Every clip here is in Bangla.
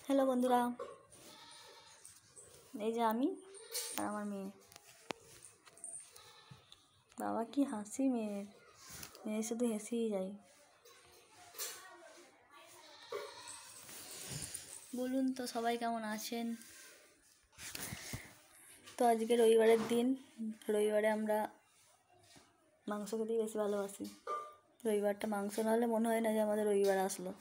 হ্যালো বন্ধুরা, এই যে আমি আর আমার মেয়ে। বাবা কি হাসি মেয়ের, মেয়ে শুধু হেসেই যায়। বলুন তো সবাই কেমন আছেন? তো আজকে রবিবারের দিন, রবিবারে আমরা মাংস খেতেই বেশি ভালোবাসি। রবিবারটা মাংস না হলে মনে হয় না যে আমাদের রবিবার আসলো।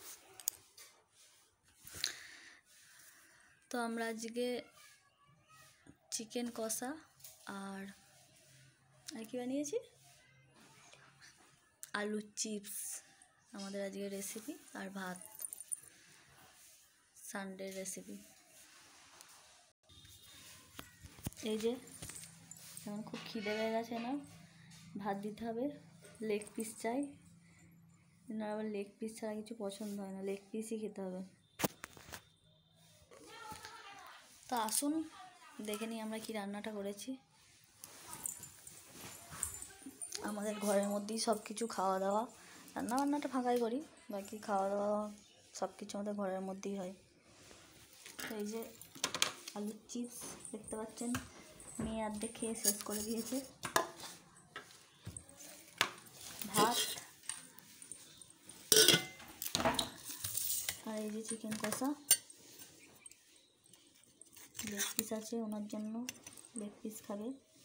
তো আমরা আজকে চিকেন কষা আর কি বানিয়েছি, আলুর চিপস আমাদের আজকে রেসিপি, আর ভাত সানডের রেসিপি। এই যে এখন খুব খিদে পেয়ে গেছে না, ভাত দিতে হবে। লেগ পিস চাই না, আবার লেগ পিস ছাড়া কিছু পছন্দ হয় না, লেগ পিসই খেতে হবে। তো আসুন দেখে নিই আমরা কি রান্নাটা করেছি। আমাদের ঘরের মধ্যেই সব কিছু খাওয়া দাওয়া, রান্না বান্নাটা ফাঁকাই করি, বাকি খাওয়া দাওয়া সব কিছু আমাদের ঘরের মধ্যেই হয়। এই যে আলুর চিপস দেখতে পাচ্ছেন, মেয়ে অর্ধেক খেয়ে শেষ করে দিয়েছে। ভাত আর এই যে চিকেন কষা, লেগ পিস আছে ওনার জন্য, লেগ পিস খাবে।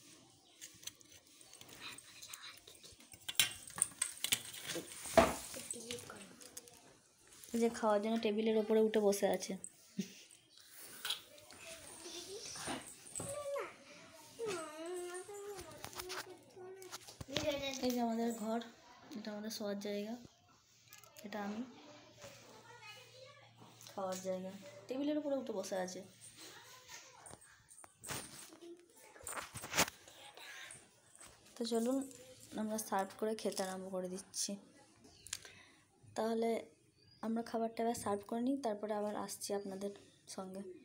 এই যে খাওয়ার জন্য টেবিলের ওপরে উঠে বসে আছে। এই যে আমাদের ঘর, এটা আমাদের শোয়ার জায়গা, এটা আমি খাওয়ার জায়গা, টেবিলের উপরে উঠে বসে আছে। তো চলুন আমরা সার্ভ করে খেতে আরম্ভ করে দিচ্ছি। তাহলে আমরা খাবারটা এবার সার্ভ করে নিই, তারপরে আবার আসছি আপনাদের সঙ্গে।